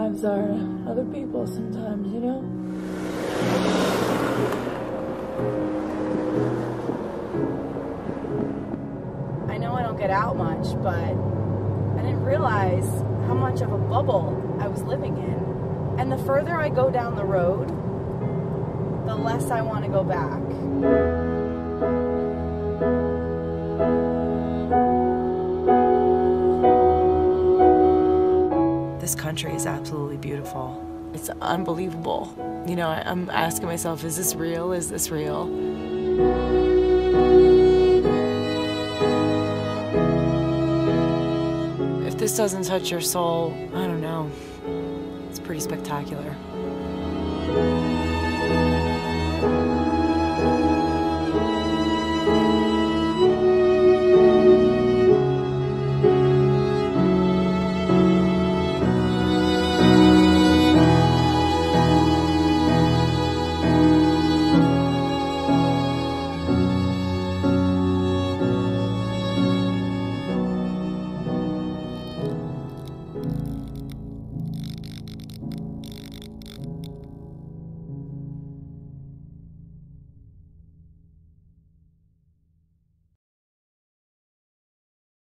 lives are to other people sometimes, you know? I know I don't get out much, but I didn't realize how much of a bubble I was living in. And the further I go down the road, the less I want to go back. This country is absolutely beautiful. It's unbelievable. You know, I'm asking myself, is this real? Is this real? If this doesn't touch your soul, I don't know. It's pretty spectacular.